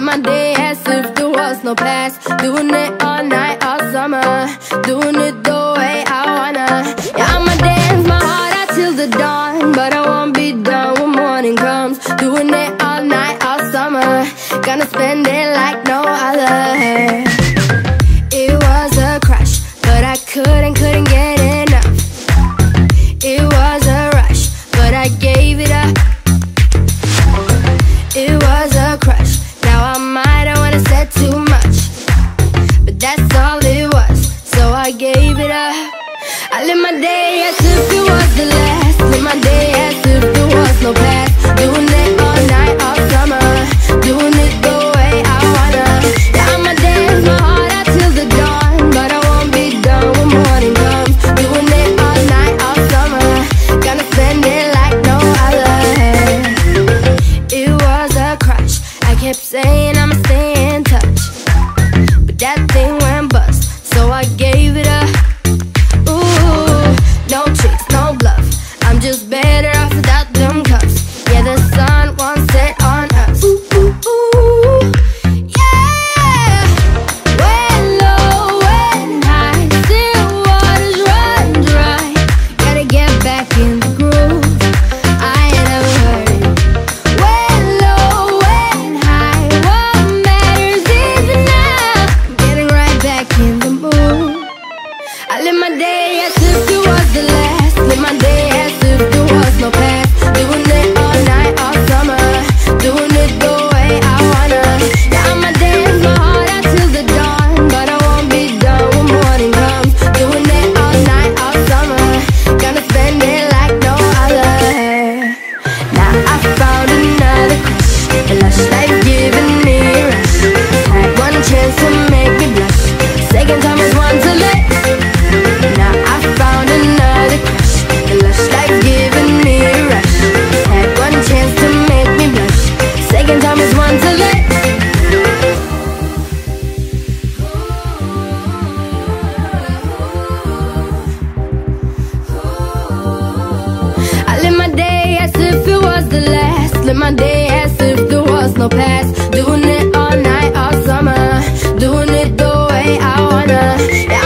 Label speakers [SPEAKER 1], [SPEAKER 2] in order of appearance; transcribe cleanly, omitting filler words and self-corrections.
[SPEAKER 1] Live my day as if there was no past. Doing it all night, all summer. Doing it the way I wanna. Yeah, I'ma dance my heart out till the dawn, but I won't be done when morning comes. Doing it all night, all summer. Gonna spend it like no other. It was a crush, but I couldn't get enough. It was a rush, but I gave it up. It was a crush, now I might have wanna said too much, but that's all it was, so I gave it up. I live my day as if it was the last. Live my day as if there was no past. Doing it all night, all summer. Doing it the way I wanna. Yeah, I'ma dance my heart out till the dawn, but I won't be done when morning comes. Doing it all night, all summer. Gonna spend it like no other. It was a crush, I kept saying I'ma stay in touch, but that thing went bust, so I gave it up. Ooh, no tricks, no bluff, I'm just better off without them cuffs. Yeah, the sun won't set on us. Ooh, ooh, ooh, yeah. When low, when high, still waters run dry. Gotta get back in the groove, I ain't never heard it. When low, when high, what matters is now. Getting right back in the mood. I live my day as if it was the last. Live my day as if there was no past. Doing it all night, all summer. Doing it the way I wanna. Yeah, I'ma dance my heart out till the dawn, but I won't be done when morning comes. Doing it all night, all summer. Gonna spend it like no other. Now I found another crush, a lush life giving me a rush. Had one chance to make me blush, second time was one to let. Now I found another crush, a lush life giving me a rush. Had one chance to make me blush, second time was one to let. I live my day as if it was the last. Live my day as if there was no past. Doing it all night, all summer. Doing it the way I wanna. Yeah,